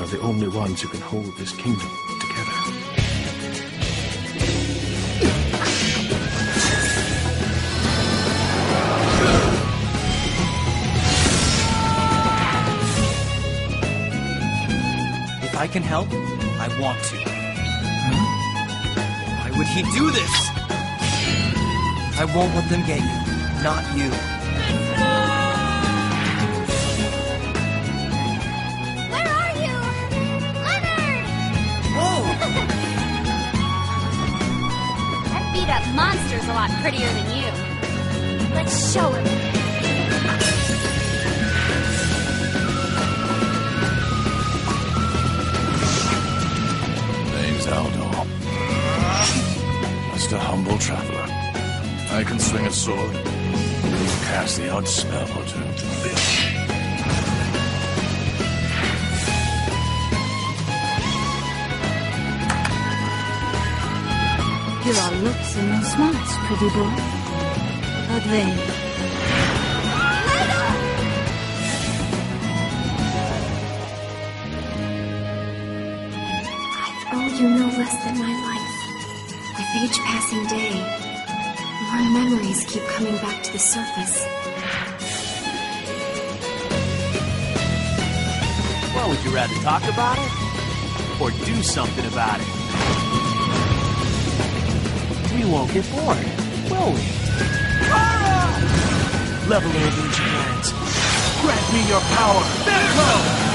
are the only ones who can hold this kingdom together. If I can help, I want to. Why would he do this? I won't let them get you. Not you. Where are you? Leonard! Whoa! That beat-up monster's a lot prettier than you. Let's show him. Name's Aldor. Just a humble traveler. I can swing a sword, cast the odd spell or two. You're all looks and no smarts, pretty boy. But vain. I owe you no less than my life. With each passing day, more memories keep coming back to the surface. Well, would you rather talk about it? Or do something about it? We won't get bored, will we? Ah! Level of ancient lands, grant me your power! There